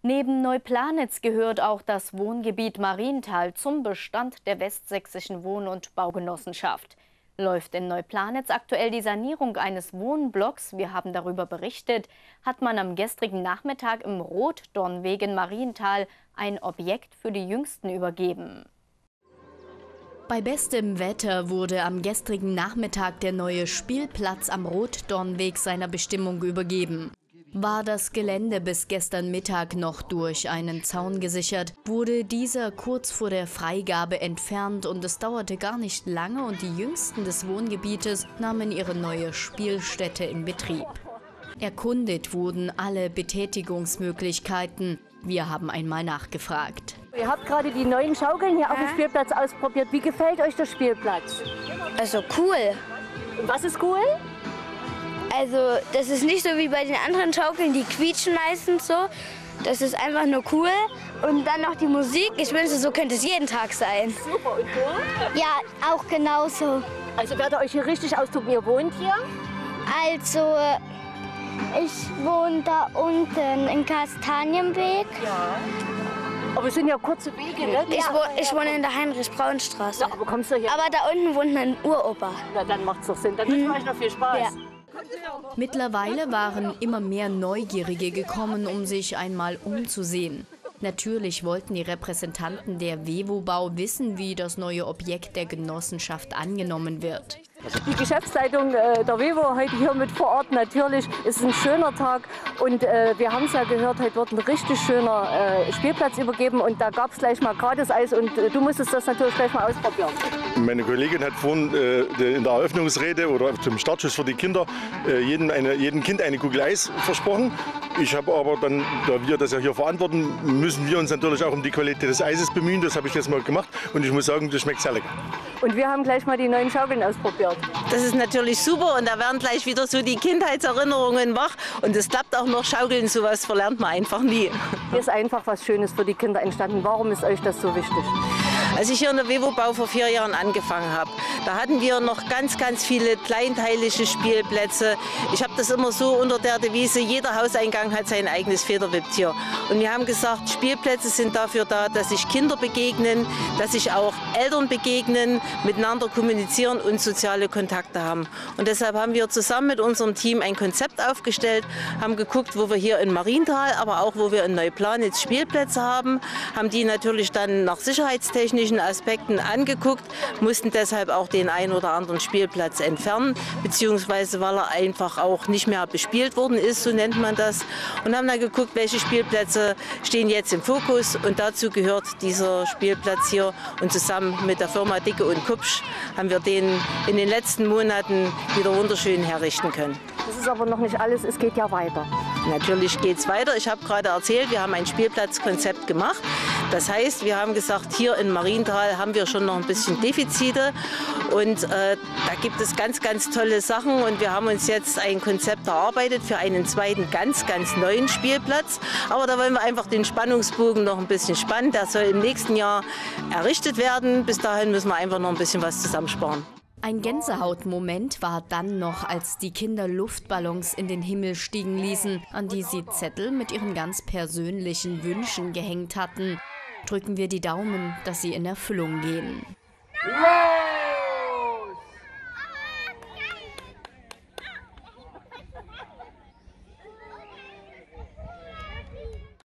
Neben Neuplanitz gehört auch das Wohngebiet Marienthal zum Bestand der Westsächsischen Wohn- und Baugenossenschaft. Läuft in Neuplanitz aktuell die Sanierung eines Wohnblocks, wir haben darüber berichtet, hat man am gestrigen Nachmittag im Rotdornweg in Marienthal ein Objekt für die Jüngsten übergeben. Bei bestem Wetter wurde am gestrigen Nachmittag der neue Spielplatz am Rotdornweg seiner Bestimmung übergeben. War das Gelände bis gestern Mittag noch durch einen Zaun gesichert, wurde dieser kurz vor der Freigabe entfernt und es dauerte gar nicht lange und die Jüngsten des Wohngebietes nahmen ihre neue Spielstätte in Betrieb. Erkundet wurden alle Betätigungsmöglichkeiten. Wir haben einmal nachgefragt. Ihr habt gerade die neuen Schaukeln hier auf dem Spielplatz ausprobiert. Wie gefällt euch der Spielplatz? Also cool. Und was ist cool? Also das ist nicht so wie bei den anderen Schaukeln, die quietschen meistens so. Das ist einfach nur cool. Und dann noch die Musik. Ich wünschte, so könnte es jeden Tag sein. Super, und du? Ja, auch genauso. Also werdet ihr euch hier richtig austoben. Ihr wohnt hier? Also ich wohne da unten in Kastanienweg. Ja. Aber es sind ja kurze Wege, ne? Ich wohne in der Heinrich-Braun-Straße. Ja, aber kommst du hier? Aber da unten wohnt mein Uropa. Na, dann macht's doch Sinn. Dann wünschen wir euch noch viel Spaß. Ja. Mittlerweile waren immer mehr Neugierige gekommen, um sich einmal umzusehen. Natürlich wollten die Repräsentanten der WEWO-Bau wissen, wie das neue Objekt der Genossenschaft angenommen wird. Die Geschäftsleitung der WEWO heute hier mit vor Ort. Natürlich ist es ein schöner Tag und wir haben es ja gehört, heute wird ein richtig schöner Spielplatz übergeben und da gab es gleich mal Gratis-Eis und du musstest das natürlich gleich mal ausprobieren. Meine Kollegin hat vorhin in der Eröffnungsrede oder zum Startschuss für die Kinder jedem Kind eine Kugel Eis versprochen. Ich habe aber dann, da wir das ja hier verantworten, müssen wir uns natürlich auch um die Qualität des Eises bemühen. Das habe ich jetzt mal gemacht und ich muss sagen, das schmeckt sehr lecker. Und wir haben gleich mal die neuen Schaukeln ausprobiert. Das ist natürlich super und da werden gleich wieder so die Kindheitserinnerungen wach. Und es klappt auch noch, Schaukeln, sowas verlernt man einfach nie. Hier ist einfach was Schönes für die Kinder entstanden. Warum ist euch das so wichtig? Als ich hier in der WEWO-Bau vor 4 Jahren angefangen habe, da hatten wir noch ganz viele kleinteilige Spielplätze. Ich habe das immer so unter der Devise, jeder Hauseingang hat sein eigenes Federwipptier. Und wir haben gesagt, Spielplätze sind dafür da, dass sich Kinder begegnen, dass sich auch Eltern begegnen, miteinander kommunizieren und soziale Kontakte haben. Und deshalb haben wir zusammen mit unserem Team ein Konzept aufgestellt, haben geguckt, wo wir hier in Marienthal, aber auch wo wir in Neuplanitz Spielplätze haben die natürlich dann nach sicherheitstechnischen Aspekten angeguckt, mussten deshalb auch den einen oder anderen Spielplatz entfernen, beziehungsweise weil er einfach auch nicht mehr bespielt worden ist, so nennt man das. Und haben dann geguckt, welche Spielplätze stehen jetzt im Fokus und dazu gehört dieser Spielplatz hier. Und zusammen mit der Firma Dicke und Kupsch haben wir den in den letzten Monaten wieder wunderschön herrichten können. Das ist aber noch nicht alles, es geht ja weiter. Natürlich geht es weiter. Ich habe gerade erzählt, wir haben ein Spielplatzkonzept gemacht. Das heißt, wir haben gesagt, hier in Marienthal haben wir schon noch ein bisschen Defizite und da gibt es ganz tolle Sachen und wir haben uns jetzt ein Konzept erarbeitet für einen zweiten ganz neuen Spielplatz. Aber da wollen wir einfach den Spannungsbogen noch ein bisschen spannen. Der soll im nächsten Jahr errichtet werden. Bis dahin müssen wir einfach noch ein bisschen was zusammensparen. Ein Gänsehautmoment war dann noch, als die Kinder Luftballons in den Himmel stiegen ließen, an die sie Zettel mit ihren ganz persönlichen Wünschen gehängt hatten. Drücken wir die Daumen, dass sie in Erfüllung gehen. Yeah!